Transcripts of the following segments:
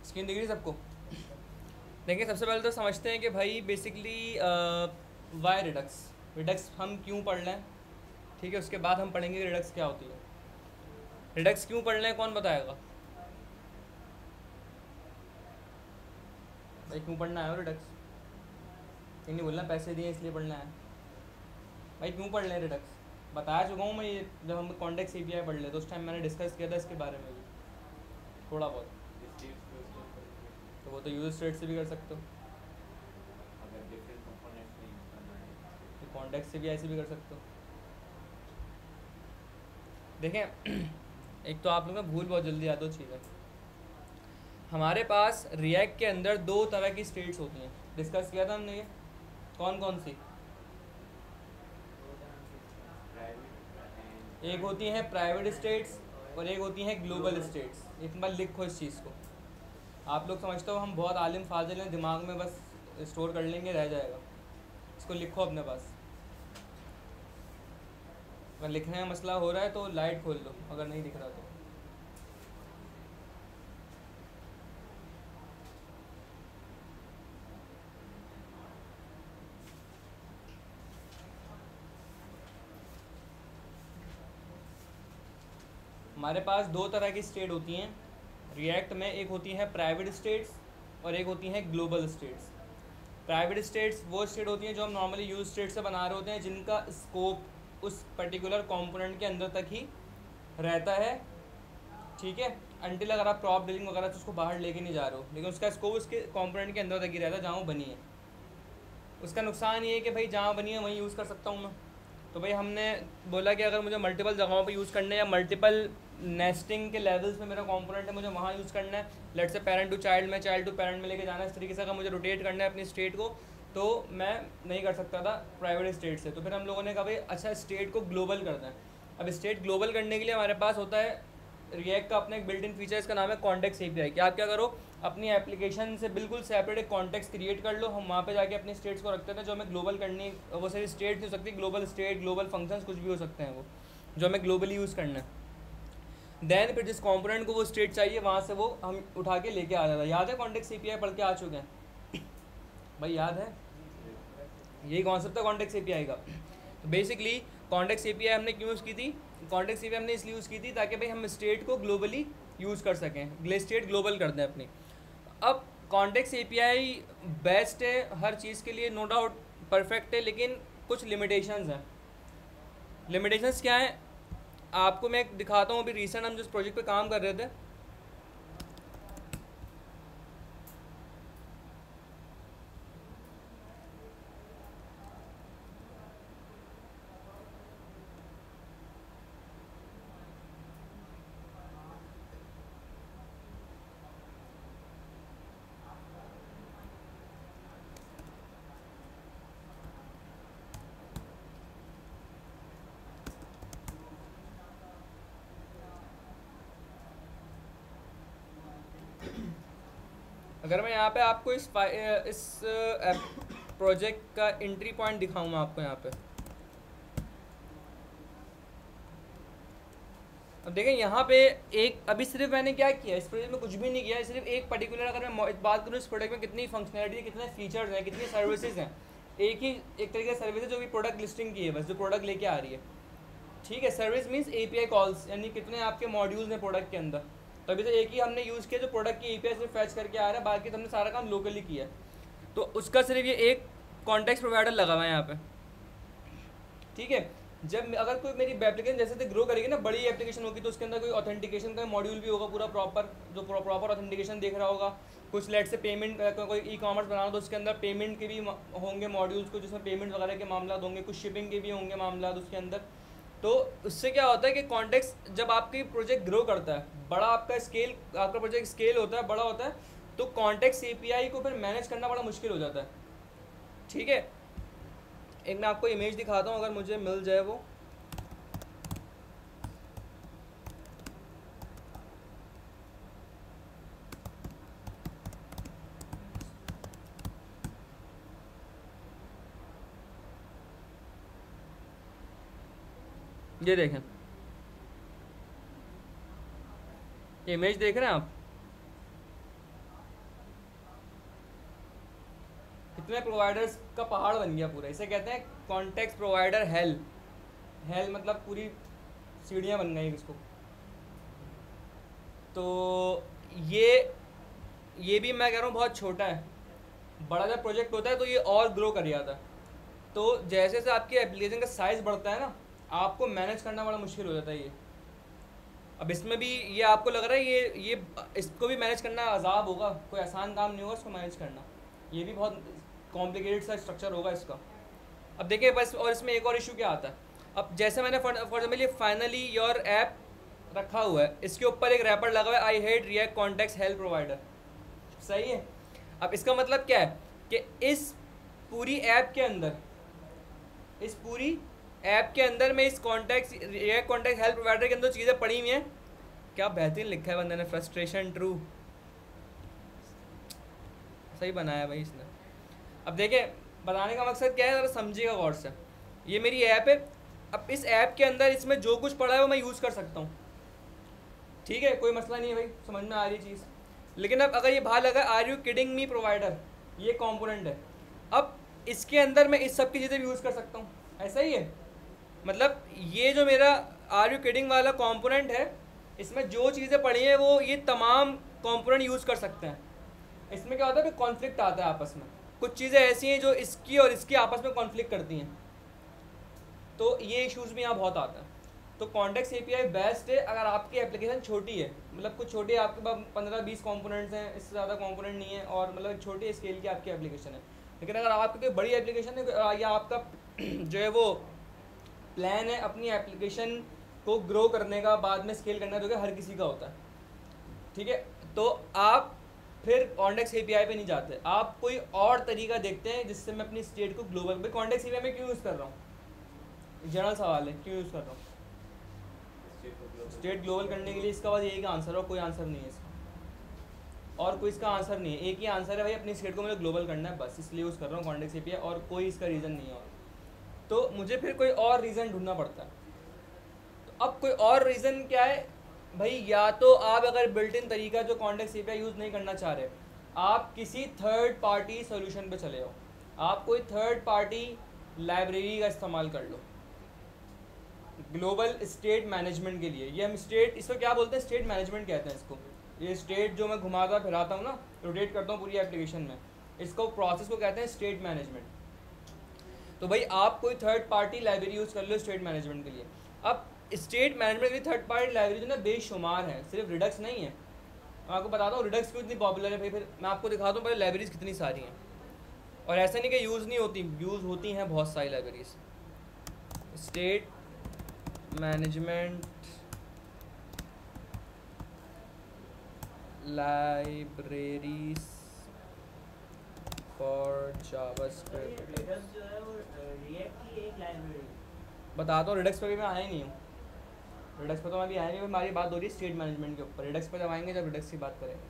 Screen दिख रही है सबको? देखिए सबसे पहले तो समझते हैं कि भाई बेसिकली वाई रिडक्स, रिडक्स हम क्यों पढ़ रहे हैं, ठीक है। उसके बाद हम पढ़ेंगे कि रिडक्स क्या होती है। रिडक्स क्यों पढ़ रहे हैं कौन बताएगा भाई? क्यों पढ़ना है रिडक्स? ये नहीं बोलना पैसे दिए इसलिए पढ़ना है भाई। क्यों पढ़ रहे हैं रिडक्स? बताया चुका हूँ मैं ये, जब हम कॉन्टेक्स्ट एपीआई पढ़ ले तो उस टाइम मैंने डिस्कस किया था इसके बारे में भी थोड़ा बहुत। स्टेट्स को स्टोर करने के लिए तो वो तो यूज स्टेट से भी कर सकते हो, अगर डिफरेंट कंपोनेंट्स में यूज करना है स्टेट तो को। कॉन्टेक्स्ट से भी ऐसे भी कर सकते हो। देखें एक तो आप लोग ना भूल बहुत जल्दी आते हो चीज़ें। हमारे पास रिएक्ट के अंदर दो तरह की स्टेट्स होती हैं, डिस्कस किया था हमने ये। कौन कौन सी? प्राइवेट एंड एक होती हैं प्राइवेट स्टेट्स और एक होती हैं ग्लोबल स्टेट्स। एक बार लिखो इस चीज़ को। आप लोग समझते हो हम बहुत आलिम फाजिल हैं, दिमाग में बस स्टोर कर लेंगे रह जाएगा। इसको लिखो अपने पास। अगर लिखने में मसला हो रहा है तो लाइट खोल लो, अगर नहीं दिख रहा तो। हमारे पास दो तरह की स्टेट होती हैं रिएक्ट में। एक होती हैं प्राइवेट स्टेट्स और एक होती हैं ग्लोबल स्टेट्स। प्राइवेट स्टेट्स वो स्टेट होती हैं जो हम नॉर्मली यूज स्टेट से बना रहे होते हैं, जिनका स्कोप उस पर्टिकुलर कंपोनेंट के अंदर तक ही रहता है, ठीक है। अनटिल अगर आप प्रॉप डीलिंग वगैरह तो उसको बाहर लेके नहीं जा रहे हो, लेकिन उसका स्कोप उसके कंपोनेंट के अंदर तक ही रहता है जहाँ वो बनी है। उसका नुकसान ये है कि भाई जहाँ बनी है वहीं यूज़ कर सकता हूँ मैं। तो भाई हमने बोला कि अगर मुझे मल्टीपल जगहों पे यूज़ करना है या मल्टीपल नेस्टिंग के लेवल्स में मेरा कंपोनेंट है, मुझे वहाँ यूज़ करना है। Let's say parent to child में, चाइल्ड टू पेरेंट में लेके जाना है, इस तरीके से अगर मुझे रोटेट करना है अपनी स्टेट को, तो मैं नहीं कर सकता था प्राइवेट स्टेट से। तो फिर हम लोगों ने कहा भाई अच्छा स्टेट को ग्लोबल करना है। अब स्टेट ग्लोबल करने के लिए हमारे पास होता है रिएक्ट का अपना एक बिल्ट इन फीचर, इसका नाम है कॉन्टेक्स्ट एपीआई। कि आप क्या करो, अपनी एप्लीकेशन से बिल्कुल सेपरेट एक कॉन्टेक्स्ट क्रिएट कर लो। हम वहाँ पे जाके अपनी स्टेट्स को रखते थे जो हमें ग्लोबल करनी, वो सारी स्टेट नहीं हो सकती, ग्लोबल स्टेट, ग्लोबल फंक्शंस कुछ भी हो सकते हैं वो, जो हमें ग्लोबली यूज़ करना है। देन फिर जिस कॉम्पोनेंट को वो स्टेट चाहिए वहाँ से वो हम उठा के लेके आ जाता है। याद है कॉन्टेक्स्ट एपीआई पढ़ के आ चुके हैं भाई? याद है? यही कॉन्सेप्ट है कॉन्टेक्स्ट एपीआई का। तो बेसिकली कॉन्टेक्स्ट एपीआई हमने क्यों यूज़ की थी? कॉन्टेक्स्ट एपीआई हमने इसलिए यूज़ की थी ताकि भाई हम स्टेट को ग्लोबली यूज़ कर सकें, स्टेट ग्लोबल कर दें अपनी। अब कॉन्टेक्स्ट एपीआई बेस्ट है हर चीज़ के लिए, नो डाउट परफेक्ट है, लेकिन कुछ लिमिटेशंस हैं। लिमिटेशंस क्या है आपको मैं दिखाता हूँ। अभी रिसेंट हम जिस प्रोजेक्ट पे काम कर रहे थे, अगर मैं यहाँ पे आपको इस प्रोजेक्ट का एंट्री पॉइंट दिखाऊँ मैं आपको यहाँ पे, अब देखें यहाँ पे एक, अभी सिर्फ मैंने क्या किया इस प्रोजेक्ट में, कुछ भी नहीं किया। सिर्फ एक पर्टिकुलर, अगर मैं बात करूँ इस प्रोडक्ट में कितनी फंक्शनैलिटी है, कितने फीचर्स हैं, कितनी सर्विसेज हैं, एक ही एक तरीके से सर्विस है जो भी प्रोडक्ट लिस्टिंग की है, बस जो प्रोडक्ट लेके आ रही है, ठीक है। सर्विस मीन्स एपीआई कॉल्स, यानी कितने आपके मॉड्यूल्स हैं प्रोडक्ट के अंदर। तो अभी तो एक ही हमने यूज़ किया जो प्रोडक्ट की एपीआई से फैच करके आ रहा है, बाकी तो हमने सारा काम लोकली किया है। तो उसका सिर्फ ये एक कॉन्टेक्स्ट प्रोवाइडर लगा हुआ है यहाँ पे, ठीक है। जब अगर कोई मेरी एप्लीकेशन जैसे से ग्रो करेगी ना, बड़ी एप्लीकेशन होगी, तो उसके अंदर कोई ऑथेंटिकेशन का मॉड्यूल भी होगा पूरा प्रॉपर, जो प्रॉपर ऑथेंटिकेशन देख रहा होगा। कुछ लेट से पेमेंट, कोई ई कॉमर्स बनाना तो उसके अंदर पेमेंट के भी होंगे मॉड्यूल्स को, जिसमें पेमेंट वगैरह के मामला होंगे, कुछ शिपिंग के भी होंगे मामला उसके अंदर। तो उससे क्या होता है कि कॉन्टेक्स्ट, जब आपकी प्रोजेक्ट ग्रो करता है, बड़ा आपका स्केल, आपका प्रोजेक्ट स्केल होता है, बड़ा होता है, तो कॉन्टेक्स्ट एपीआई को फिर मैनेज करना बड़ा मुश्किल हो जाता है, ठीक है। एक मैं आपको इमेज दिखाता हूँ अगर मुझे मिल जाए वो। ये देखें, इमेज देख रहे हैं आप? इतने प्रोवाइडर्स का पहाड़ बन गया पूरा, इसे कहते हैं कॉन्टेक्स्ट प्रोवाइडर हेल। हेल मतलब पूरी सीढ़ियाँ बन गई इसको। तो ये भी मैं कह रहा हूँ बहुत छोटा है, बड़ा जब प्रोजेक्ट होता है तो ये और ग्रो कर जाता है। तो जैसे जैसे आपकी एप्लीकेशन का साइज़ बढ़ता है ना, आपको मैनेज करना बड़ा मुश्किल हो जाता है ये। अब इसमें भी ये आपको लग रहा है ये इसको भी मैनेज करना अजाब होगा, कोई आसान काम नहीं होगा इसको मैनेज करना, ये भी बहुत कॉम्प्लिकेटेड सा स्ट्रक्चर होगा इसका। अब देखिए बस, और इसमें एक और इशू क्या आता है, अब जैसे मैंने फॉर एग्जाम्पल ये फाइनली योर ऐप रखा हुआ है, इसके ऊपर एक रैपर लगा हुआ है I hate react context help provider, सही है। अब इसका मतलब क्या है कि इस पूरी ऐप के अंदर में इस context react context help provider के अंदर चीज़ें पड़ी हुई हैं। क्या बेहतरीन लिखा है बंदे ने, फ्रस्ट्रेशन ट्रू, सही बनाया भाई इसने। अब देखिए बताने का मकसद क्या है, ज़रा समझिएगा गौर से। ये मेरी ऐप है, अब इस ऐप के अंदर इसमें जो कुछ पड़ा है वो मैं यूज़ कर सकता हूँ, ठीक है, कोई मसला नहीं है भाई, समझ में आ रही चीज़। लेकिन अब अगर ये बाहर लगा are you kidding me provider, ये कंपोनेंट है, अब इसके अंदर मैं इस सब की चीज़ें भी यूज़ कर सकता हूँ, ऐसा ही है। मतलब ये जो मेरा आर यू किडिंग वाला कंपोनेंट है, इसमें जो चीज़ें पड़ी हैं वो ये तमाम कंपोनेंट यूज़ कर सकते हैं। इसमें क्या होता है कि कॉन्फ्लिक्ट आता है आपस में, कुछ चीज़ें ऐसी हैं जो इसकी और इसकी आपस में कॉन्फ्लिक्ट करती हैं, तो ये इश्यूज़ भी यहाँ बहुत आता है। तो कॉन्टेक्स्ट एपीआई बेस्ट है अगर आपकी एप्लीकेशन छोटी है, मतलब कुछ छोटी है, आपके पास 15-20 कंपोनेंट्स हैं, इससे ज़्यादा कंपोनेंट नहीं है, और मतलब छोटी स्केल की आपकी एप्लीकेशन है। लेकिन अगर आपकी कोई बड़ी एप्लीकेशन है या आपका जो है वो प्लान है अपनी एप्लीकेशन को ग्रो करने का, बाद में स्केल करना, जो कि हर किसी का होता है, ठीक है, तो आप फिर कॉन्टेक्स्ट एपीआई पे नहीं जाते, आप कोई और तरीका देखते हैं जिससे मैं अपनी स्टेट को ग्लोबल, भाई कॉन्टेक्स्ट एपीआई में क्यों यूज़ कर रहा हूँ, जनरल सवाल है, क्यों यूज़ कर रहा हूँ स्टेट ग्लोबल करने के लिए। इसका बाद यही का आंसर है, और कोई आंसर नहीं है इसका, और कोई इसका आंसर नहीं है, एक ही आंसर है भाई, अपनी स्टेट को मुझे ग्लोबल करना है बस, इसलिए यूज़ कर रहा हूँ कॉन्टेक्स्ट एपीआई, और कोई इसका रीज़न नहीं है। और तो मुझे फिर कोई और रीज़न ढूंढना पड़ता है। तो अब कोई और रीज़न क्या है भाई, या तो आप अगर बिल्ट इन तरीका जो कॉन्टेक्स्ट एपीआई यूज़ नहीं करना चाह रहे, आप किसी थर्ड पार्टी सोल्यूशन पे चले जाओ, आप कोई थर्ड पार्टी लाइब्रेरी का इस्तेमाल कर लो ग्लोबल स्टेट मैनेजमेंट के लिए। ये हम स्टेट, इसको क्या बोलते हैं, स्टेट मैनेजमेंट कहते हैं इसको। ये स्टेट जो मैं घुमाता फिराता हूँ ना, रोटेट करता हूँ पूरी एप्लीकेशन में, इसको प्रोसेस को कहते हैं स्टेट मैनेजमेंट। तो भाई आप कोई थर्ड पार्टी लाइब्रेरी यूज़ कर लो स्टेट मैनेजमेंट के लिए। अब स्टेट मैनेजमेंट की थर्ड पार्टी लाइब्रेरी जो ना बेशुमार है, सिर्फ रिडक्स नहीं है। मैं आपको बताता हूँ रिडक्स क्यों इतनी पॉपुलर है भाई, फिर मैं आपको दिखाता हूँ पहले लाइब्रेरीज कितनी सारी हैं, और ऐसा नहीं कि यूज़ नहीं होती, यूज़ होती हैं बहुत सारी libraries. State management libraries for JavaScript. Redux जो है वो रिएक्ट की एक लाइब्रेरी। बताता हूँ, रिडक्स पे भी मैं आया ही नहीं हूँ, रिडक्स पे तो मैं भी आया नहीं हूँ, हमारी बात हो रही है स्टेट मैनेजमेंट के ऊपर। रिडक्स पे जब आएंगे जब रिडक्स की बात करेंगे,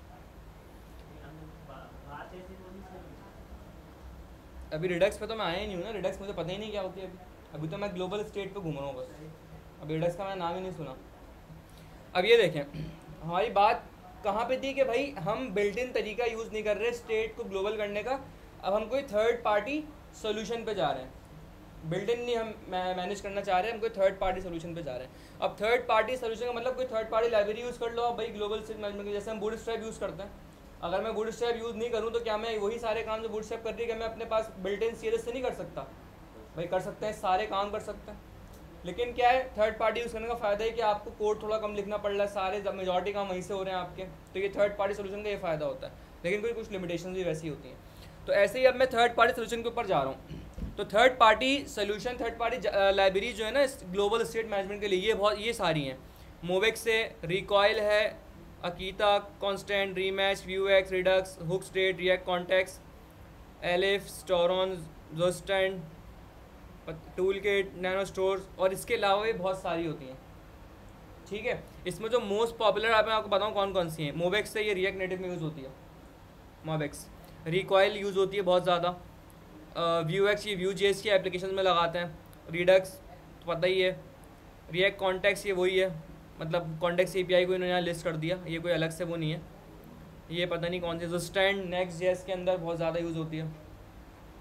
बात ऐसी होनी चाहिए। अभी रिडक्स पे तो मैं आया ही नहीं हूँ ना, रिडक्स मुझे पता ही नहीं क्या होती है अभी तो मैं ग्लोबल स्टेट पे घूम रहा हूँ बस, अभी रिडक्स का मैंने नाम ही नहीं सुना। अब ये देखें हमारी बात कहाँ पे थी कि भाई हम बिल्ट इन तरीका यूज़ नहीं कर रहे स्टेट को ग्लोबल करने का, अब हम कोई थर्ड पार्टी सोल्यूशन पे जा रहे हैं, बिल्ट इन नहीं हम मैनेज करना चाह रहे हैं, हम कोई थर्ड पार्टी सोल्यूशन पे जा रहे हैं। अब थर्ड पार्टी सोल्यूशन का मतलब कोई थर्ड पार्टी लाइब्रेरी यूज़ कर लो आप भाई ग्लोबल स्टेट मैनेजमेंट की, जैसे हम बूटस्ट्रैप यूज़ करते हैं। अगर मैं बूटस्ट्रैप यूज़ नहीं करूँ तो क्या मैं वही सारे काम जो बूटस्ट्रैप कर रही है क्या मैं अपने पास बिल्ट इन सीएसएस से नहीं कर सकता? भाई कर सकते हैं, सारे काम कर सकते हैं, लेकिन क्या है थर्ड पार्टी यूज़ करने का फ़ायदा है कि आपको कोड थोड़ा कम लिखना पड़ रहा है, सारे मेजॉरिटी काम वहीं से हो रहे हैं आपके, तो ये थर्ड पार्टी सोल्यूशन का ये फ़ायदा होता है। लेकिन कोई कुछ लिमिटेशन भी वैसी होती हैं। तो ऐसे ही अब मैं थर्ड पार्टी सोल्यूशन के ऊपर जा रहा हूँ। तो third party solution, third party library जो है ना ग्लोबल स्टेट मैनेजमेंट के लिए, ये सारी हैं। मोवेक्स से, रिकॉयल है, Akita, constant, Rematch, Vuex, Redux, hook state, React context, एलिफ, Storeon, Zustand, tool kit, nano stores, और इसके अलावा भी बहुत सारी होती हैं, ठीक है। इसमें जो मोस्ट पॉपुलर मैं आपको बताऊँ कौन कौन सी हैं। मोवेक्स से ये रिएक्ट नेटिव में यूज़ होती है, मोवेक्स। रिकॉयल यूज़ होती है बहुत ज़्यादा। व्यूएक्स ये व्यूजेएस की एप्लीकेशन में लगाते हैं। रिडक्स तो पता ही है। रिएक्ट कॉन्टेक्स ये वही है, मतलब कॉन्टेक्स एपीआई को इन्होंने यहाँ लिस्ट कर दिया, ये कोई अलग से वो नहीं है। ये पता नहीं कौन सी, जो स्टैंड नेक्स्ट जेएस के अंदर बहुत ज़्यादा यूज़ होती है।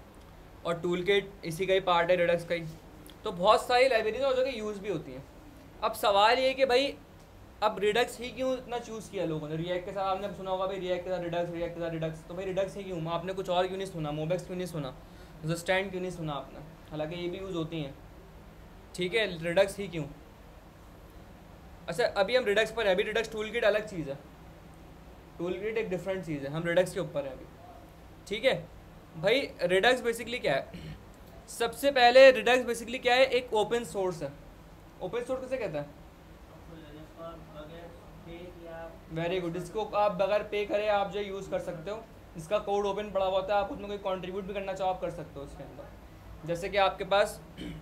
और टूल किट इसी का ही पार्ट है रिडक्स का ही। तो बहुत सारी लाइब्रेरीज और जो कि यूज़ भी होती हैं। अब सवाल ये कि भाई अब रिडक्स ही क्यों इतना चूज़ किया लोगों ने? रिएक्ट के साथ आपने सुना होगा भाई रिएक्ट के साथ रिडक्स, रिएक्ट के साथ रिडक्स, तो भाई रिडक्स ही क्यों? आपने कुछ और क्यों नहीं सुना? मोबेक्स क्यों नहीं सुना? स्टैंड क्यों नहीं सुना आपने? हालांकि ये भी यूज़ होती हैं, ठीक है, रिडक्स ही क्यों? अच्छा अभी हम रिडक्स पर है, अभी रिडक्स टूल किट अलग चीज़ है, टूल किट एक डिफरेंट चीज़ है, हम रिडक्स के ऊपर हैं अभी, ठीक है भाई। रिडक्स बेसिकली क्या है? सबसे पहले रिडक्स बेसिकली क्या है? एक ओपन सोर्स है। ओपन सोर्स किसे कहता है? वेरी गुड, इसको आप बगैर पे करे आप जो यूज़ कर सकते हो, इसका कोड ओपन पड़ा हुआ होता है, आप उसमें कोई कंट्रीब्यूट भी करना चाहो आप कर सकते हो उसके अंदर। जैसे कि आपके पास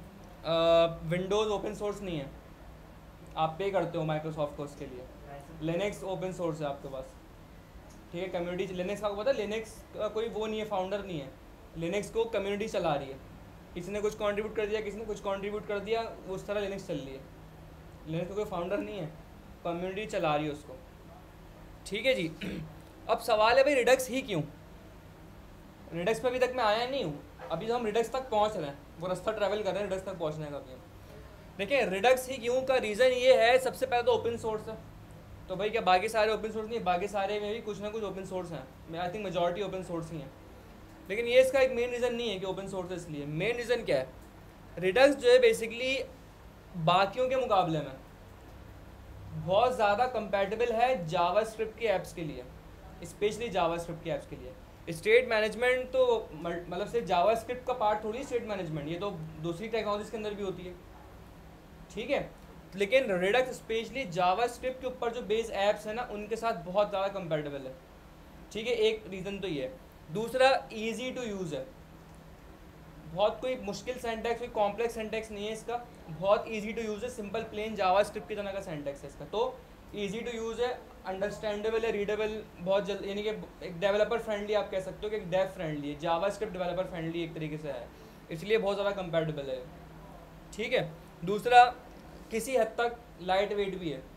विंडोज़ ओपन सोर्स नहीं है, आप पे करते हो माइक्रोसॉफ्ट को उसके लिए। लिनक्स ओपन सोर्स है आपके पास, ठीक है, कम्युनिटी लिनक्स का आपको पता है, लिनक्स का कोई वो नहीं है, फाउंडर नहीं है, लिनक्स को कम्युनिटी चला रही है, किसी ने कुछ कंट्रीब्यूट कर दिया, किसी ने कुछ कंट्रीब्यूट कर दिया, उस तरह लिनक्स चल रही है। लिनक्स का कोई फाउंडर नहीं है, कम्युनिटी चला रही है उसको, ठीक है जी। अब सवाल है भाई रिडक्स ही क्यों? रिडक्स पे अभी तक मैं आया नहीं हूँ, अभी जो हम रिडक्स तक पहुँच रहे हैं वो रास्ता ट्रैवल कर रहे हैं रिडक्स तक पहुँचने का। अभी हम देखिए रिडक्स ही क्यों का रीज़न ये है, सबसे पहले तो ओपन सोर्स है। तो भाई क्या बाकी सारे ओपन सोर्स नहीं है? बाकी सारे में भी कुछ ना कुछ ओपन सोर्स हैं, मैं I think majority open source ही हैं, लेकिन ये इसका एक मेन रीज़न नहीं है कि ओपन सोर्स है इसलिए। मेन रीज़न क्या है? रिडक्स जो है बेसिकली बाकियों के मुकाबले में बहुत ज़्यादा कंपैटिबल है जावास्क्रिप्ट के ऐप्स के लिए, स्पेशली जावास्क्रिप्ट के ऐप्स के लिए। स्टेट मैनेजमेंट तो मतलब सिर्फ जावास्क्रिप्ट का पार्ट थोड़ी स्टेट मैनेजमेंट, ये तो दूसरी टेक्नोलॉजीज के अंदर भी होती है, ठीक है। लेकिन रिडक्स स्पेशली जावास्क्रिप्ट के ऊपर जो बेस ऐप्स है ना उनके साथ बहुत ज़्यादा कंपैटिबल है, ठीक है, एक रीज़न तो ये है। दूसरा ईजी टू यूज़ है, बहुत कोई मुश्किल सेंटेक्स, कोई कॉम्प्लेक्स सेंटेक्स नहीं है इसका, बहुत इजी टू यूज़ है, सिंपल प्लेन जावास्क्रिप्ट की तरह का सेंटेक्स है इसका, तो इजी टू यूज़ है, अंडरस्टैंडेबल है, रीडेबल बहुत जल्द, यानी कि एक डेवलपर फ्रेंडली आप कह सकते हो कि एक डेव फ्रेंडली है, जावास्क्रिप्ट डेवलपर फ्रेंडली एक तरीके से है, इसलिए बहुत ज़्यादा कंपैटिबल है, ठीक है। दूसरा किसी हद तक लाइट वेट भी है,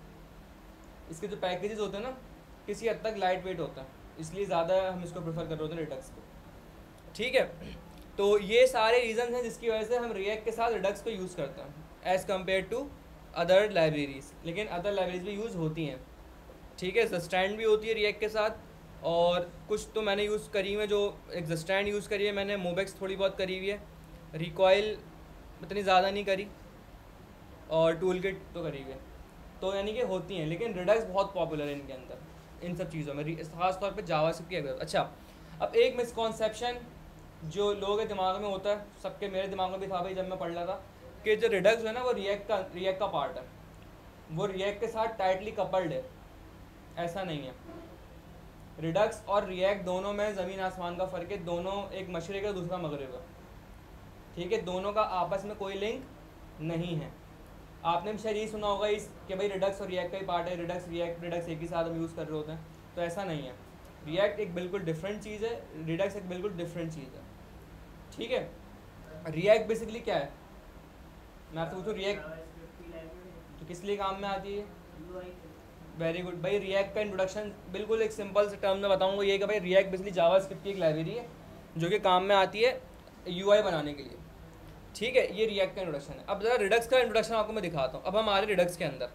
इसके जो पैकेजेस होते हैं ना किसी हद तक लाइट वेट होता है, इसलिए ज़्यादा हम इसको प्रेफर कर रहे होते हैं रिडक्स को, ठीक है। तो ये सारे रीज़न हैं जिसकी वजह से हम रिएक्ट के साथ रिडक्स को यूज़ करते हैं as compare to other libraries, लेकिन अदर लाइब्रेरीज भी यूज़ होती हैं, ठीक है। स्टैंड भी होती है रिएक्ट के साथ, और कुछ तो मैंने यूज़ करी हुई है, जो एक स्टैंड यूज़ करी है मैंने, मोबेक्स थोड़ी बहुत करी हुई है, रिकॉयल इतनी ज़्यादा नहीं करी, और टूल किट तो करी हुई है, तो यानी कि होती हैं, लेकिन रिडक्स बहुत पॉपुलर है इनके अंदर, इन सब चीज़ों में, खास तौर पे जावास्क्रिप्ट की। अच्छा अब एक मिसकॉन्सेप्शन जो लोगों के दिमाग में होता है, सबके मेरे दिमाग में भी था भाई जब मैं पढ़ रहा था, कि जो रिडक्स है ना वो रिएक्ट का पार्ट है, वो रिएक्ट के साथ टाइटली कपल्ड है, ऐसा नहीं है। रिडक्स और रिएक्ट दोनों में ज़मीन आसमान का फ़र्क है, दोनों एक मशरिक़ है दूसरा मगरिब है, ठीक है, दोनों का आपस में कोई लिंक नहीं है। आपने भी शायद ये सुना होगा इस कि भाई रिडक्स और रिएक्ट का ही पार्ट है, रिडक्स रिडक्स एक ही साथ हम यूज़ कर रहे होते हैं, तो ऐसा नहीं है। रिएक्ट एक बिल्कुल डिफरेंट चीज़ है, रिडक्स एक बिल्कुल डिफरेंट चीज़ है, ठीक है। रिएक्ट बेसिकली क्या है, मैं आपसे पूछूँ रिएक्ट तो किस लिए काम में आती है? वेरी गुड भाई, रिएक्ट का इंट्रोडक्शन बिल्कुल एक सिंपल से टर्म में बताऊंगा, ये कि भाई रिएक्ट बेसिकली जावास्क्रिप्ट की एक लाइब्रेरी है जो कि काम में आती है यूआई बनाने के लिए, ठीक है, ये रिएक्ट का इंट्रोडक्शन है। अब ज़रा रिडक्स का इंट्रोडक्शन आपको मैं दिखाता हूँ। अब हम आ रहे रिडक्स के अंदर,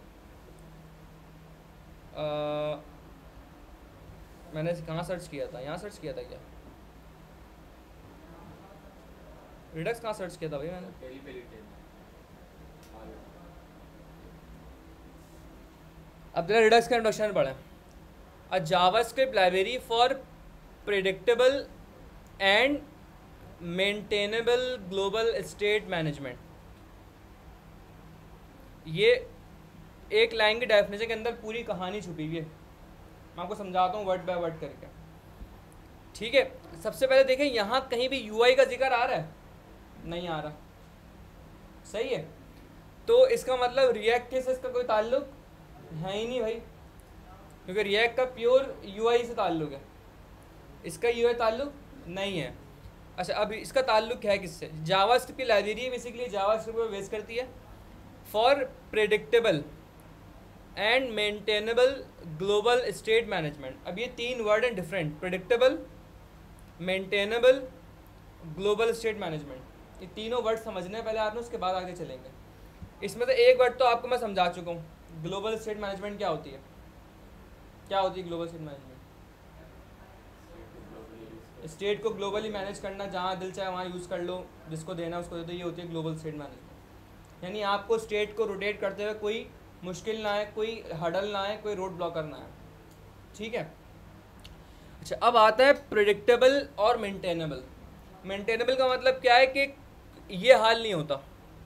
मैंने कहाँ सर्च किया था, यहाँ सर्च किया था क्या? रिडक्स कहाँ सर्च किया था भाई मैंने? अब जरा रिडक्स का इंट्रोडक्शन पढ़ें। A JavaScript library for predictable and maintainable global state management. ये एक लाइन की डेफिनेशन के अंदर पूरी कहानी छुपी हुई है, मैं आपको समझाता हूँ वर्ड बाय वर्ड करके, ठीक है। सबसे पहले देखें यहाँ कहीं भी यूआई का जिक्र आ रहा है? नहीं आ रहा, सही है, तो इसका मतलब रिएक्ट के से इसका कोई ताल्लुक है ही नहीं भाई, क्योंकि रिएक्ट का प्योर यूआई से ताल्लुक है, इसका यूआई ताल्लुक नहीं है। अच्छा अब इसका ताल्लुक है किससे? जावास्क्रिप्ट की लाइब्रेरी बेसिकली जावास्क्रिप्ट पर बेस करती है for predictable and maintainable global state management. अब ये तीन वर्ड हैं different, predictable, maintainable, global state management. ये तीनों वर्ड समझने पहले आपने, उसके बाद आगे चलेंगे। इसमें से एक वर्ड तो आपको मैं समझा चुका हूँ। ग्लोबल स्टेट मैनेजमेंट क्या होती है? क्या होती है ग्लोबल स्टेट मैनेजमेंट? स्टेट को ग्लोबली मैनेज करना, जहाँ दिल चाहे वहाँ यूज़ कर लो, जिसको देना उसको दे दो, ये होती है ग्लोबल स्टेट मैनेजमेंट। यानी आपको स्टेट को रोटेट करते हुए कोई मुश्किल ना आए, कोई हडल ना आए, कोई रोड ब्लॉकर ना आए। ठीक है। अच्छा, अब आता है प्रिडिक्टेबल और मेंटेनेबल। मेंटेनेबल का मतलब क्या है कि ये हाल नहीं होता।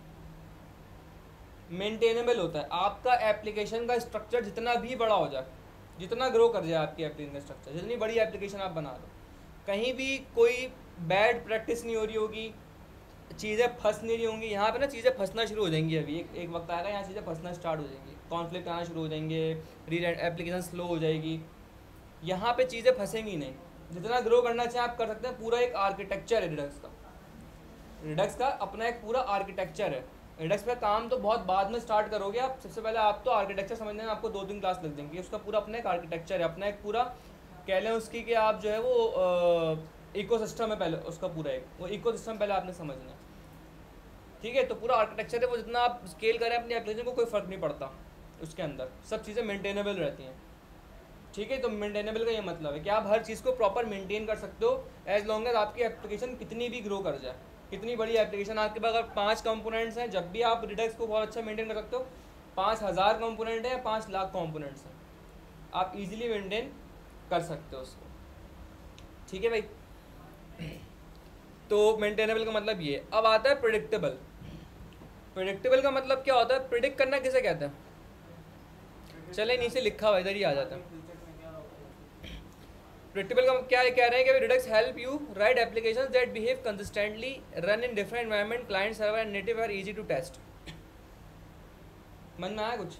मेंटेनेबल होता है आपका एप्लीकेशन का स्ट्रक्चर जितना भी बड़ा हो जाए, जितना ग्रो कर जाए आपकी एप्लीकेशन का स्ट्रक्चर, जितनी बड़ी एप्लीकेशन आप बना दो, कहीं भी कोई बैड प्रैक्टिस नहीं हो रही होगी, चीज़ें फंस नहीं रही होंगी। यहाँ पे ना चीज़ें फंसना शुरू हो जाएंगी। अभी एक वक्त आएगा यहाँ चीज़ें फंसना स्टार्ट हो जाएंगी, कॉन्फ्लिक्ट आना शुरू हो जाएंगे, एप्लीकेशन स्लो हो जाएगी। यहाँ पे चीज़ें फंसेंगी नहीं। जितना ग्रो करना चाहे आप कर सकते हैं। पूरा एक आर्किटेक्चर है रिडक्स का। रिडक्स का अपना एक पूरा आर्किटेक्चर है। रिडक्स पे काम तो बहुत बाद में स्टार्ट करोगे आप। सबसे पहले आप तो आर्किटेक्चर समझने में आपको 2-3 क्लास लग जाएंगी। उसका पूरा अपना एक आर्किटेक्चर है, अपना एक पूरा कह लें उसकी कि आप जो है वो इकोसिस्टम है पहले उसका पूरा एक, वो इकोसिस्टम पहले आपने समझना है। ठीक है, तो पूरा आर्किटेक्चर है वो। जितना आप स्केल करें अपनी एप्लीकेशन को, कोई फ़र्क नहीं पड़ता उसके अंदर, सब चीज़ें मेंटेनेबल रहती हैं। ठीक है, तो मेंटेनेबल का ये मतलब है कि आप हर चीज़ को प्रॉपर मेंटेन कर सकते हो एज लॉन्ग एज आपकी एप्लीकेशन कितनी भी ग्रो कर जाए। कितनी बड़ी एप्लीकेशन आपके पास, अगर 5 कंपोनेंट्स हैं, जब भी आप रिडक्स को बहुत अच्छा मेंटेन कर सकते हो। 5000 कंपोनेंट है या 5 लाख कंपोनेंट्स हैं, आप इजीली मेंटेन कर सकते हो उसको। ठीक है भाई, तो मेंटेनेबल का मतलब ये। अब आता है प्रेडिक्टेबल। प्रेडिक्टेबल का मतलब क्या होता है? प्रिडिक्ट करना किसे कहते हैं? चले नीचे लिखा हुआ, इधर ही आ जाता है। प्रेडिक्टेबल का क्या कह रहे हैं कि Redux help you write applications that behave consistently, run in different environment, client server and native are easy to test. मन में आया कुछ?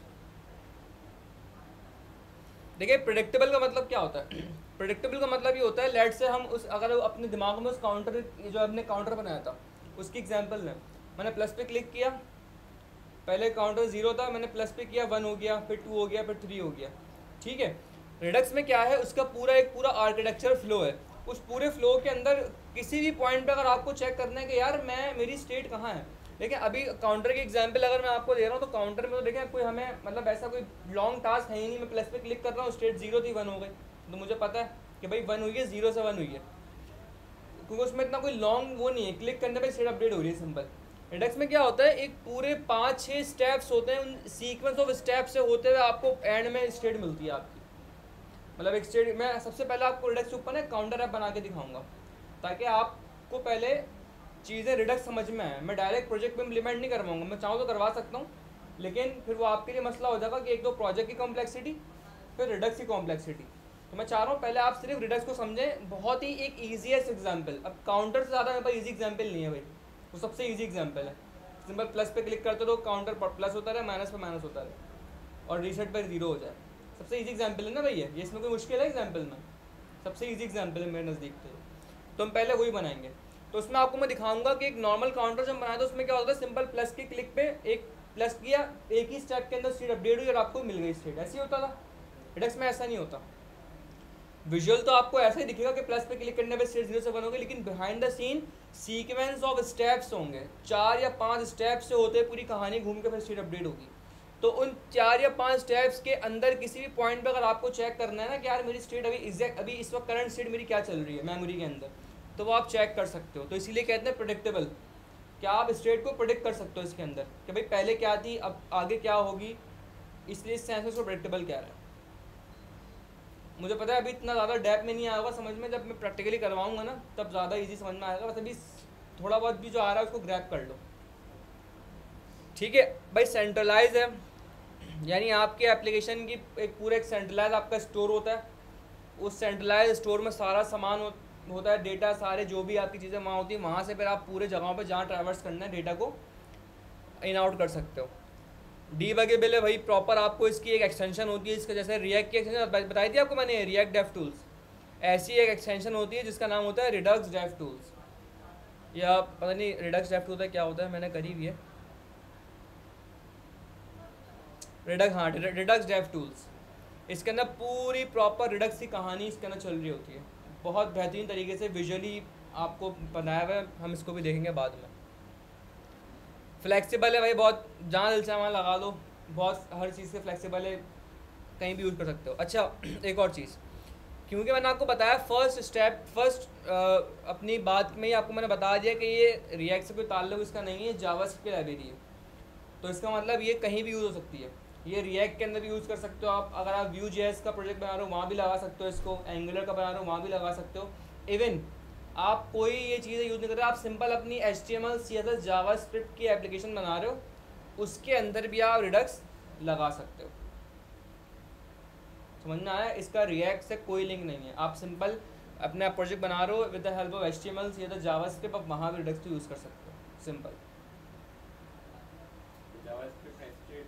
देखिए, प्रेडिक्टेबल का मतलब क्या होता है? प्रेडिक्टेबल का मतलब ये होता है, लेट से हम उस, अगर अपने दिमाग में उस काउंटर, जो हमने काउंटर बनाया था उसकी एग्जांपल लें। मैंने प्लस पे क्लिक किया, पहले काउंटर 0 था, मैंने प्लस पे किया, 1 हो गया, फिर 2 हो गया, फिर 3 हो गया। ठीक है, रिडक्स में क्या है, उसका पूरा एक पूरा आर्किटेक्चर फ्लो है। उस पूरे फ्लो के अंदर किसी भी पॉइंट पे अगर आपको चेक करना है कि यार मेरी स्टेट कहाँ है। देखिए, अभी काउंटर की एग्जांपल अगर मैं आपको दे रहा हूँ, तो काउंटर में तो देखें कोई हमें मतलब ऐसा कोई लॉन्ग टास्क है ही नहीं। मैं प्लस पे क्लिक कर रहा हूँ, स्टेट 0 थी, 1 हो गई, तो मुझे पता है कि भाई 1 हुई है, 0 से 1 हुई है, क्योंकि उसमें इतना कोई लॉन्ग वो नहीं है। क्लिक करने पर स्टेट अपडेट हो रही है, सिंपल। रिडक्स में क्या होता है, एक पूरे 5-6 स्टेप्स होते हैं, उन सीक्वेंस ऑफ स्टेप से होते हुए आपको एंड में स्टेट मिलती है आपकी। मतलब एक स्टेट, मैं सबसे पहले आपको रिडक्स के ऊपर ना काउंटर ऐप बना के दिखाऊंगा, ताकि आपको पहले चीज़ें रिडक्स समझ में आए। मैं डायरेक्ट प्रोजेक्ट में इम्प्लीमेंट नहीं करवाऊंगा, मैं चाहूँ तो करवा सकता हूँ, लेकिन फिर वो आपके लिए मसला हो जाएगा कि एक तो प्रोजेक्ट की कॉम्प्लेक्सिटी, फिर रिडक्स की कॉम्प्लेक्सिटी। तो मैं चाह रहा हूँ पहले आप सिर्फ रिडक्स को समझें। बहुत ही एक ईजीएस्ट एग्जाम्पल, अब काउंटर से ज़्यादा मेरे पास ईजी एग्जाम्पल नहीं है भाई, वो सबसे ईजी एग्जाम्पल है। सिंपल प्लस पे क्लिक करते तो काउंटर प्लस होता रहे, माइनस पे माइनस होता रहे, और रीसेट पर 0 हो जाए। सबसे इजी एग्जांपल है ना भैया, ये इसमें कोई मुश्किल है एग्जांपल में? सबसे इजी एग्जांपल है मेरे नज़दीक तो हम पहले वही बनाएंगे। तो उसमें आपको मैं दिखाऊंगा कि एक नॉर्मल काउंटर जब बनाया तो उसमें क्या होता है, सिंपल प्लस के क्लिक पे एक प्लस किया, एक ही स्टेप के अंदर स्टेट अपडेट हुई और आपको मिल गई स्टेट। ऐसे ही होता था। रिडक्स में ऐसा नहीं होता। विजुअल तो आपको ऐसा ही दिखेगा कि प्लस पे क्लिक करने पे स्टेट 0 से 1 होगी, लेकिन behind the scene sequence of steps होंगे। 4 या 5 स्टेप से होते पूरी कहानी घूम के फिर स्टेट अपडेट होगी। तो उन 4 या 5 स्टेप्स के अंदर किसी भी पॉइंट पे अगर आपको चेक करना है ना कि यार मेरी स्टेट अभी इस वक्त करंट स्टेट मेरी क्या चल रही है मेमोरी के अंदर, तो वो आप चेक कर सकते हो। तो इसीलिए कहते हैं प्रेडिक्टेबल, क्या आप स्टेट को प्रेडिक्ट कर सकते हो इसके अंदर कि भाई पहले क्या थी, अब आगे क्या होगी। इसलिए इस सेंस में उसको प्रेडिक्टेबल कह रहा है। मुझे पता है अभी इतना ज़्यादा डेप्थ में नहीं आएगा समझ में, जब मैं प्रैक्टिकली करवाऊंगा ना तब ज़्यादा इजी समझ में आएगा। बस अभी थोड़ा बहुत भी जो आ रहा है उसको ग्रैब कर लो। ठीक है भाई, सेंट्रलाइज है, यानी आपके एप्लीकेशन की एक पूरा एक सेंट्रलाइज आपका स्टोर होता है। उस सेंट्रलाइज स्टोर में सारा सामान होता है, डेटा, सारे जो भी आपकी चीज़ें वहाँ होती हैं, वहाँ से फिर आप पूरे जगहों पे जहाँ ट्रैवर्स करना है डेटा को इन आउट कर सकते हो। डीबगेबल है भाई, प्रॉपर आपको इसकी एक एक्सटेंशन होती है, इसका जैसे रिएक्ट की एक्सटेंशन बताई थी आपको मैंने, रिएक्ट डेव टूल्स, ऐसी एक एक्सटेंशन होती है जिसका नाम होता है रिडक्स डेव टूल्स, या पता नहीं रिडक्स डेव टूल्स क्या होता है, मैंने करी हुई है रिडक्स डेव टूल्स। इसके अंदर पूरी प्रॉपर रिडक्स की कहानी इसके अंदर चल रही होती है, बहुत बेहतरीन तरीके से विजुअली आपको बनाया हुआ है, हम इसको भी देखेंगे बाद में। फ्लेक्सिबल है भाई, बहुत जहाँ दिल से वहाँ लगा लो, बहुत हर चीज़ से फ्लेक्सिबल है, कहीं भी यूज़ कर सकते हो। अच्छा एक और चीज़, क्योंकि मैंने आपको बताया फर्स्ट अपनी बात में ही आपको मैंने बता दिया कि ये रिएक्ट से कोई ताल्लुक इसका नहीं है, जावास्क्रिप्ट की लाइब्रेरी है। तो इसका मतलब ये कहीं भी यूज़ हो सकती है, ये रिएक्ट के अंदर भी यूज़ कर सकते हो आप। अगर आप Vue.js का प्रोजेक्ट बना रहे हो वहाँ भी लगा सकते हो इसको, एंगुलर का बना रहे हो वहाँ भी लगा सकते हो। इवन आप कोई ये चीज़ें यूज़ नहीं कर रहे, आप सिंपल अपनी HTML CSS जावास्क्रिप्ट की एप्लीकेशन बना रहे हो, उसके अंदर भी आप रिडक्स लगा सकते हो। समझ में आया? इसका रिएक्ट से कोई लिंक नहीं है, आप सिंपल अपना प्रोजेक्ट बना रहे हो with the help of HTML CSS JavaScript, आप वहाँ भी रिडक्स यूज़ कर सकते हो, सिंपल। जावास्क्रिप्ट है स्टेट,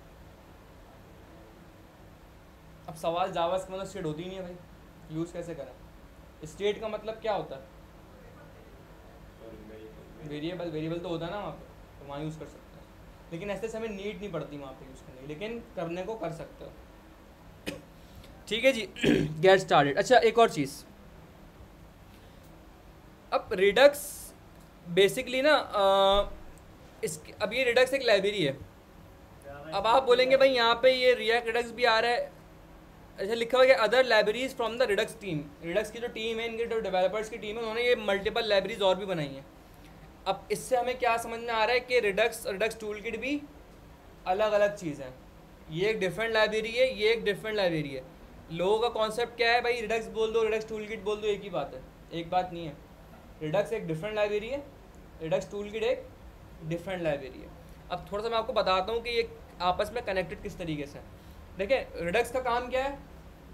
अब सवाल जावास्क्रिप्ट मतलब स्टेट होती ही नहीं है भाई, यूज़ कैसे करें? स्टेट का मतलब क्या होता है? वेरिएबल तो होता है ना वहाँ पे, तो वहाँ यूज़ कर सकते हैं, लेकिन ऐसे से हमें नीड नहीं पड़ती वहाँ पे यूज़ करने की, लेकिन करने को कर सकते हो। ठीक है जी, गेट स्टार्टेड। अच्छा एक और चीज़, अब रिडक्स बेसिकली ना अब ये रिडक्स एक लाइब्रेरी है। अब आप बोलेंगे भाई यहाँ पे ये रिएक्ट रिडक्स भी आ रहा है, ऐसा लिखा हुआ है कि other libraries from the Redux team. Redux की जो टीम है, इनके जो डेवलपर्स की टीम है, उन्होंने ये मल्टीपल लाइब्रेरीज और भी बनाई हैं। अब इससे हमें क्या समझ में आ रहा है कि रिडक्स टूलकिट भी अलग अलग चीज़ है। ये एक डिफरेंट लाइब्रेरी है, ये एक डिफरेंट लाइब्रेरी है। लोगों का कॉन्सेप्ट क्या है भाई, रिडक्स बोल दो, रिडक्स टूलकिट बोल दो, एक ही बात है। एक बात नहीं है, रिडक्स एक डिफरेंट लाइब्रेरी है, रिडक्स टूलकिट एक डिफरेंट लाइब्रेरी है। अब थोड़ा सा मैं आपको बताता हूँ कि ये आपस में कनेक्टेड किस तरीके से। देखिए रिडक्स का काम क्या है,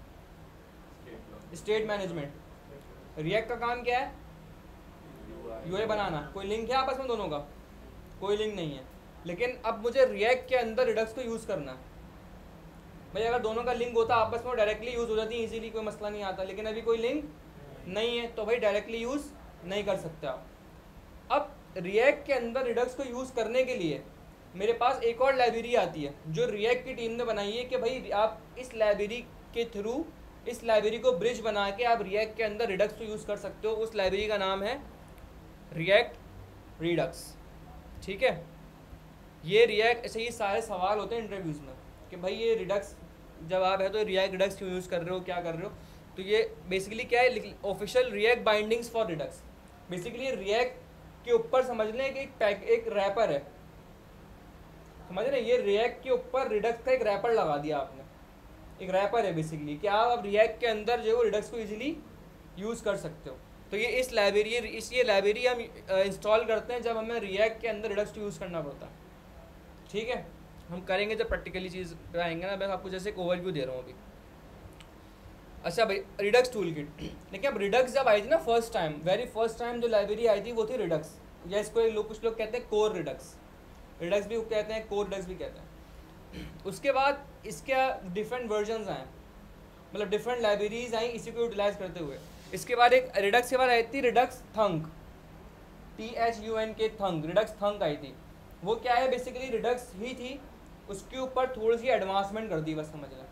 स्टेट मैनेजमेंट। रिएक्ट का काम क्या है, यूआई बनाना। कोई लिंक है आपस में दोनों का? कोई लिंक नहीं है। लेकिन अब मुझे रिएक्ट के अंदर रिडक्स को यूज़ करना है भाई। अगर दोनों का लिंक होता आपस में डायरेक्टली यूज़ हो जाती है इजीली, कोई मसला नहीं आता, लेकिन अभी कोई लिंक नहीं है तो भाई डायरेक्टली यूज़ नहीं कर सकते आप। अब रिएक्ट के अंदर रिडक्स को यूज़ करने के लिए मेरे पास एक और लाइब्रेरी आती है जो रिएक्ट की टीम ने बनाई है कि भाई आप इस लाइब्रेरी के थ्रू, इस लाइब्रेरी को ब्रिज बना के आप रिएक्ट के अंदर रिडक्स को यूज़ कर सकते हो। उस लाइब्रेरी का नाम है रिएक्ट रिडक्स। ठीक है, ये रिएक्ट ऐसे ही सारे सवाल होते हैं इंटरव्यूज़ में कि भाई ये रिडक्स जब आप है तो रिएक्ट रिडक्स क्यों यूज़ कर रहे हो, क्या कर रहे हो? तो ये बेसिकली क्या है, official React bindings for Redux. Basically React के ऊपर समझ लें कि एक रैपर है, समझ रहे हैं? ये रिएक्ट के ऊपर रिडक्स का एक रैपर लगा दिया आपने, एक रैपर है बेसिकली कि आप अब रिएक्ट के अंदर जो है रिडक्स को इजीली यूज़ कर सकते हो। तो ये इस लाइब्रेरी हम इंस्टॉल करते हैं जब हमें रिएक्ट के अंदर रिडक्स को यूज़ करना पड़ता है। ठीक है, हम करेंगे जब प्रैक्टिकली चीज़ आएंगे ना। मैं आपको जैसे एक ओवरव्यू दे रहा हूँ अभी। अच्छा भाई, रिडक्स टूलकिट। देखिए अब रिडक्स जब आई थी ना first time, very first time जो लाइब्रेरी आई थी वो थी रिडक्स, या इसको कुछ लोग कहते हैं कोर रिडक्स। रिडक्स भी कहते हैं, कोर रिडक्स भी कहते हैं। उसके बाद इसके डिफरेंट वर्जन्स आए, मतलब डिफरेंट लाइब्रेरीज आई इसी को यूटिलाइज करते हुए। इसके बाद एक रिडक्स के बाद आई थी Redux thunk, THUNK thunk, Redux thunk आई थी। वो क्या है, बेसिकली रिडक्स ही थी, उसके ऊपर थोड़ी सी एडवांसमेंट कर दी, बस समझ लें।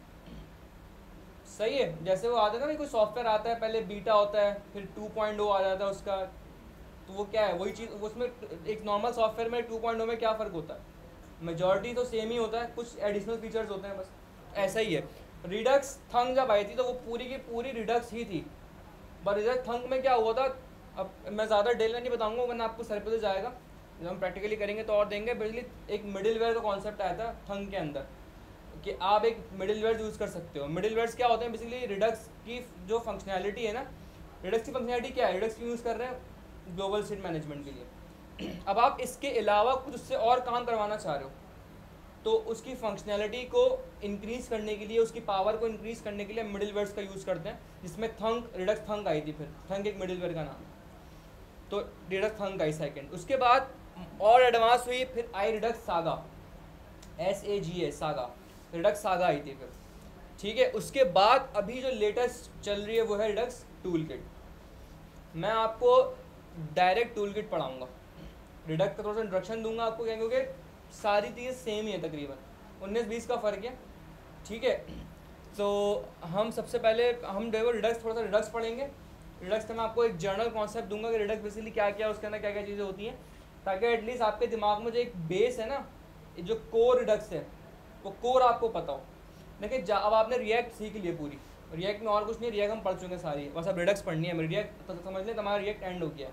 सही है, जैसे वो आता है ना कोई सॉफ्टवेयर आता है, पहले बीटा होता है, फिर 2.0 आ जाता है उसका, तो वो क्या है, वही चीज़ उसमें एक नॉर्मल सॉफ्टवेयर में 2.0 में क्या फ़र्क होता है? मेजॉरिटी तो सेम ही होता है, कुछ एडिशनल फीचर्स होते हैं बस। ऐसा ही है, रिडक्स थंक जब आई थी तो वो पूरी की पूरी रिडक्स ही थी। पर रिडक्स थंक में क्या हुआ था, अब मैं ज़्यादा डिटेल में नहीं बताऊंगा वरना आपको सर पे तो जाएगा, जब हम प्रैक्टिकली करेंगे तो और देंगे। बेसिकली एक मिडिल वेयर का कॉन्सेप्ट आया था थंक के अंदर कि आप एक मिडिल वेयर यूज़ कर सकते हो। मिडिल वेयर्स क्या होते हैं, बेसिकली रिडक्स की जो फंक्शनैलिटी है ना, रिडक्स की फंक्शनैलिटी क्या है, रिडक्स क्यों यूज़ कर रहे हैं, ग्लोबल स्टेट मैनेजमेंट के लिए। अब आप इसके अलावा कुछ उससे और काम करवाना चाह रहे हो तो उसकी फंक्शनैलिटी को इंक्रीज़ करने के लिए, उसकी पावर को इंक्रीज़ करने के लिए मिडिल वेयर्स का यूज़ करते हैं, जिसमें थंक, रिडक्स थंक आई थी। फिर थंक एक मिडिल वेयर का नाम है, तो रिडक्स थंक आई सेकेंड। उसके बाद और एडवांस हुई, फिर आई Redux saga, SAGA saga, Redux saga आई थी फिर। ठीक है, उसके बाद अभी जो लेटेस्ट चल रही है वो है रिडक्स टूलकिट। मैं आपको डायरेक्ट टूलकिट पढ़ाऊँगा, रिडक्स का थोड़ा सा इंट्रोडक्शन दूंगा आपको, क्योंकि सारी चीज़ें सेम ही है, तकरीबन 19-20 का फ़र्क है। ठीक है, तो हम सबसे पहले हम रिडक्स थोड़ा सा रिडक्स पढ़ेंगे, रिडक्स का मैं आपको एक जनरल कॉन्सेप्ट दूंगा कि रिडक्स बेसिकली क्या क्या है, उसके अंदर क्या क्या चीज़ें होती हैं, ताकि एटलीस्ट आपके दिमाग में जो एक बेस है ना, जो कोर रिडक्स है, वो कोर आपको पता हो। लेकिन अब आपने रिएक्ट सीख लिया पूरी, रिएक्ट में और कुछ नहीं, रिएक्ट हम पढ़ चुके हैं सारी, बस अब रिडक्स पढ़नी है। रिएक्ट तो समझ लें तुम्हारा रिएक्ट एंड हो गया।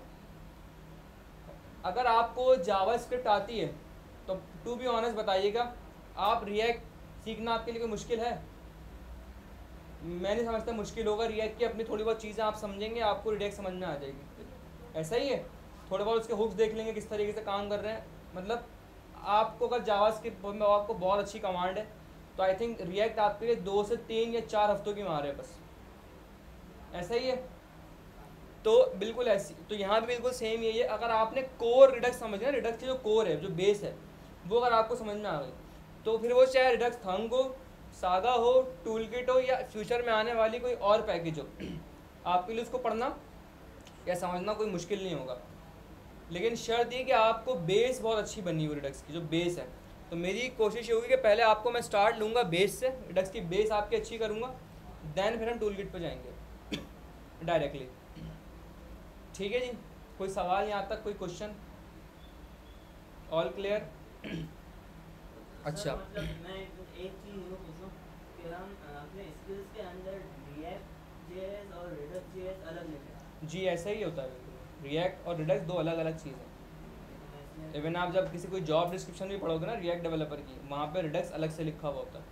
अगर आपको जावास्क्रिप्ट आती है तो टू बी ऑनेस्ट बताइएगा, आप रिएक्ट सीखना आपके लिए कोई मुश्किल है? मैं नहीं समझता मुश्किल होगा। रिएक्ट की अपनी थोड़ी बहुत चीज़ें आप समझेंगे, आपको रिएक्ट समझ में आ जाएगी। ऐसा ही है, थोड़े बहुत उसके हुक्स देख लेंगे किस तरीके से काम कर रहे हैं। मतलब आपको अगर जावास्क्रिप्ट में आपको बहुत अच्छी कमांड है तो आई थिंक रिएक्ट आपके लिए 2 से 3 या 4 हफ्तों की मार है बस। ऐसा ही है, तो बिल्कुल ऐसी, तो यहाँ भी बिल्कुल सेम यही है। अगर आपने कोर रिडक्स समझ ना, रिडक्स की जो कोर है, जो बेस है, वो अगर आपको समझ में आ गई तो फिर वो चाहे रिडक्स थंग हो, सागा हो, टूलकिट हो, या फ्यूचर में आने वाली कोई और पैकेज हो, आपके लिए उसको पढ़ना या समझना कोई मुश्किल नहीं होगा। लेकिन शर्त ये कि आपको बेस बहुत अच्छी बनी हुई रिडक्स की, जो बेस है। तो मेरी कोशिश ये होगी कि पहले आपको मैं स्टार्ट लूँगा बेस से, रिडक्स की बेस आपकी अच्छी करूँगा, देन फिर हम टूलकिट पे जाएंगे डायरेक्टली। ठीक है जी, कोई सवाल यहाँ तक, कोई क्वेश्चन? All clear? अच्छा, मतलब मैं एक चीज़ ये पूछूं कि हम अपने स्किल्स के अंदर रिएक्ट जेएस और रिडक्स जेएस अलग लेते जी ऐसा ही होता है बिल्कुल। रिएक्ट और रिडक्स दो अलग अलग चीज़ हैं। हैं। इवन आप जब किसी कोई जॉब डिस्क्रिप्शन भी पढ़ोगे ना रिएक्ट डेवलपर की, वहाँ पे रिडक्स अलग से लिखा हुआ होता है।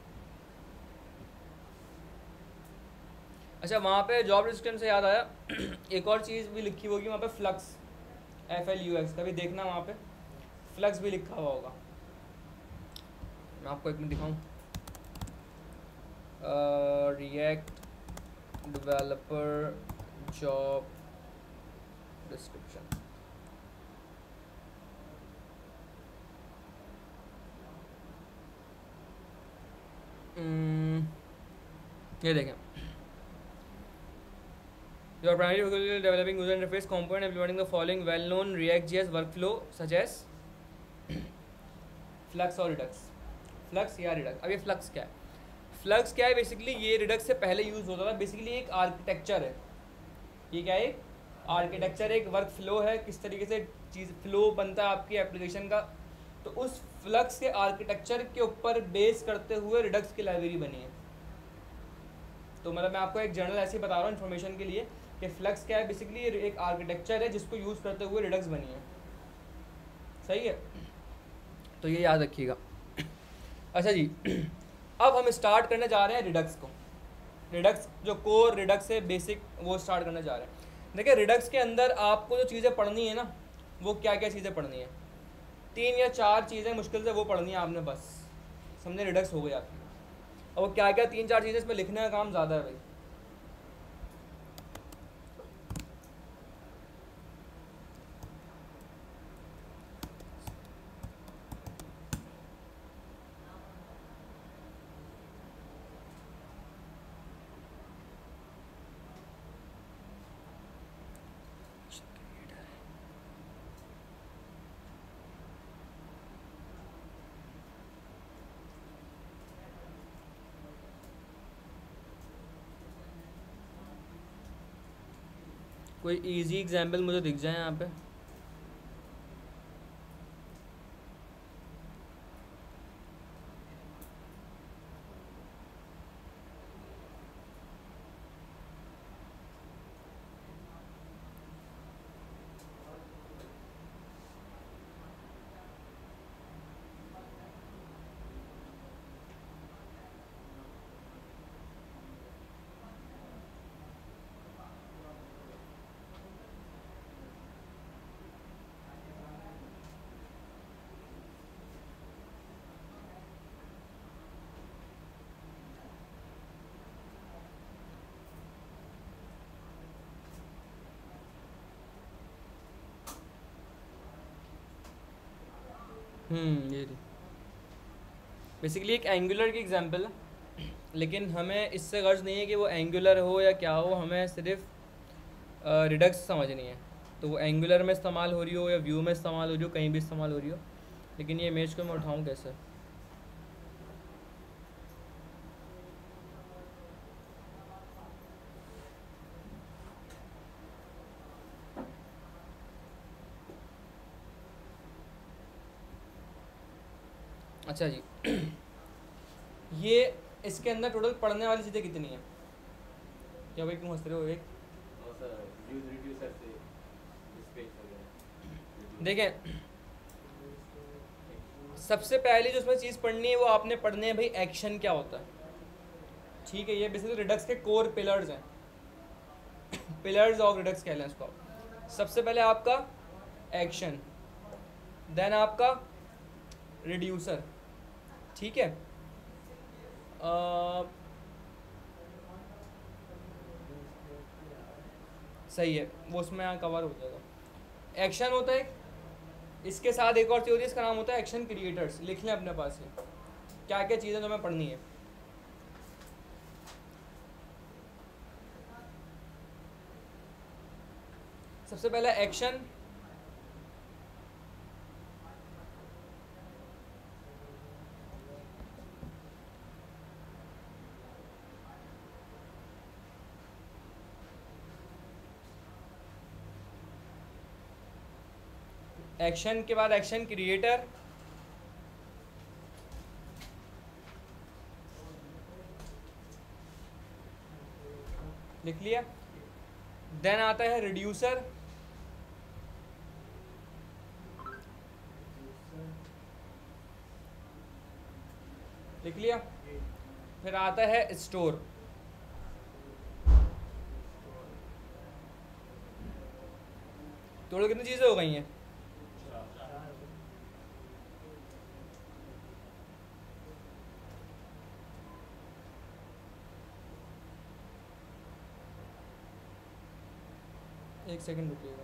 अच्छा, वहाँ पे जॉब डिस्क्रिप्शन से याद आया एक और चीज़ भी लिखी होगी वहाँ पे, फ्लक्स, FLUX, कभी देखना वहाँ पे फ्लक्स भी लिखा हुआ होगा। मैं आपको एक मिनट दिखाऊँ, रिएक्ट डेवलपर जॉब डिस्क्रिप्शन। ये देखें, your primary focus is developing user interface component implementing the following well-known React.js workflow such as Flux और रिडक्स। फ्लक्स या रिडक्स, अब ये फ्लक्स क्या है? फ्लक्स क्या है? बेसिकली ये रिडक्स से पहले यूज़ होता था। बेसिकली एक आर्किटेक्चर है, ये क्या है? एक आर्किटेक्चर, एक वर्क फ्लो है, किस तरीके से चीज़ फ्लो बनता है आपकी एप्लीकेशन का। तो उस फ्लक्स के आर्किटेक्चर के ऊपर बेस करते हुए रिडक्स की लाइब्रेरी बनी है। तो मतलब मैं आपको एक जनरल ऐसे ही बता रहा हूँ इन्फॉर्मेशन के लिए कि फ्लक्स क्या है। बेसिकली एक आर्किटेक्चर है जिसको यूज़ करते हुए रिडक्स बनी है। सही है, तो ये याद रखिएगा। अच्छा जी, अब हम स्टार्ट करने जा रहे हैं रिडक्स को। रिडक्स जो कोर रिडक्स है बेसिक, वो स्टार्ट करने जा रहे हैं। देखिए रिडक्स के अंदर आपको जो चीज़ें पढ़नी है ना, वो क्या क्या चीज़ें पढ़नी है? 3 या 4 चीज़ें मुश्किल से वो पढ़नी है आपने, बस समझे, रिडक्स हो गई आपकी। और वो क्या क्या 3-4 चीज़ें, इसमें लिखने का काम ज़्यादा है भाई। कोई इजी एग्जाम्पल मुझे दिख जाए यहाँ पे? ये बेसिकली एक एंगुलर की एग्जांपल है, लेकिन हमें इससे गर्ज नहीं है कि वो एंगुलर हो या क्या हो, हमें सिर्फ रिडक्स समझनी है। तो वो एंगुलर में इस्तेमाल हो रही हो या व्यू में इस्तेमाल हो रही हो, कहीं भी इस्तेमाल हो रही हो। लेकिन ये इमेज को मैं उठाऊँ कैसे? अच्छा जी ये इसके अंदर टोटल पढ़ने वाली चीज़ें कितनी हैं? क्या भाई क्यों हंस रहे हो एक? और सर यूज रिड्यूसर से स्पेस वगैरह। देखें सबसे पहली जो उसमें चीज़ पढ़नी है वो आपने पढ़नी है भाई एक्शन क्या होता है। ठीक है, ये बेसिकली रिडक्स के कोर पिलर्स हैं, पिलर्स ऑफ रिडक्स कह लें इसको। सबसे पहले आपका एक्शन, देन आपका रिड्यूसर, ठीक है। सही है, वो उसमें यहाँ कवर हो जाएगा। एक्शन होता है, इसके साथ एक और थ्योरी इसका नाम होता है एक्शन क्रिएटर्स। लिख लें अपने पास से क्या क्या चीज़ें तुम्हें पढ़नी है। सबसे पहले एक्शन, एक्शन के बाद एक्शन क्रिएटर, लिख लिया। देन आता है रिड्यूसर, लिख लिया। फिर आता है स्टोर। टोटल कितनी चीज़ें हो गई हैं? एक सेकंड रुकिएगा।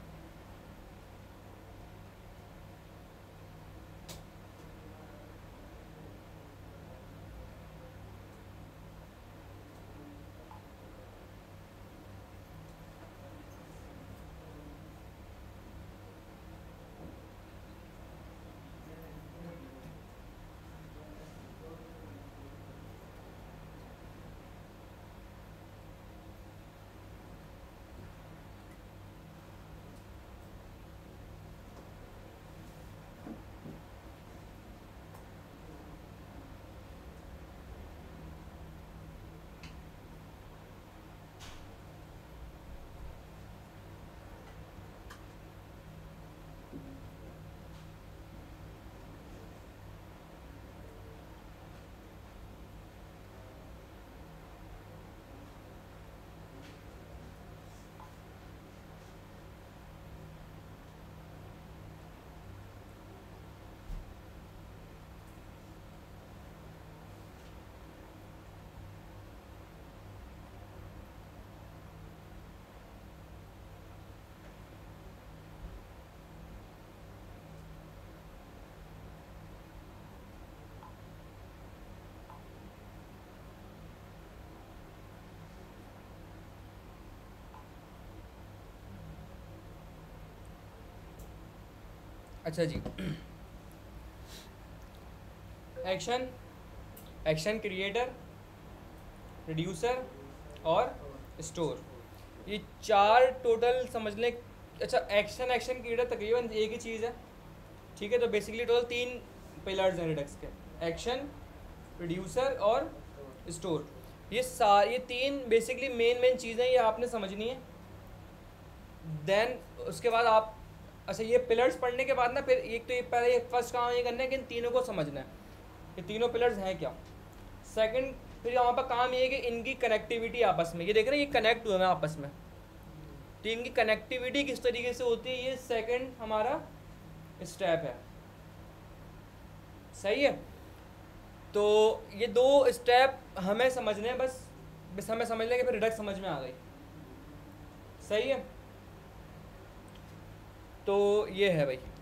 अच्छा जी, एक्शन, एक्शन क्रिएटर, रिड्यूसर और स्टोर, ये चार टोटल समझ लें। अच्छा एक्शन, एक्शन क्रिएटर तकरीबन एक ही चीज़ है, ठीक है। तो बेसिकली टोटल तीन पिलर्स हैं रिडक्स के, एक्शन, रिड्यूसर और स्टोर। ये तीन बेसिकली मेन चीज़ें ये आपने समझनी है। देन उसके बाद आप, अच्छा ये पिलर्स पढ़ने के बाद ना फिर एक तो ये पहले ये फर्स्ट काम ये करना है कि इन तीनों को समझना है, ये तीनों पिलर्स हैं क्या। सेकंड फिर यहाँ पर काम ये है कि इनकी कनेक्टिविटी आपस में, ये देख रहे हैं ये कनेक्ट हुए हैं आपस में, तो इनकी कनेक्टिविटी किस तरीके से होती है, ये सेकंड हमारा स्टेप है। सही है, तो ये दो स्टेप हमें समझने हैं, बस हमें समझ लें कि फिर रिडक्स समझ में आ गई। सही है, तो ये है भाई।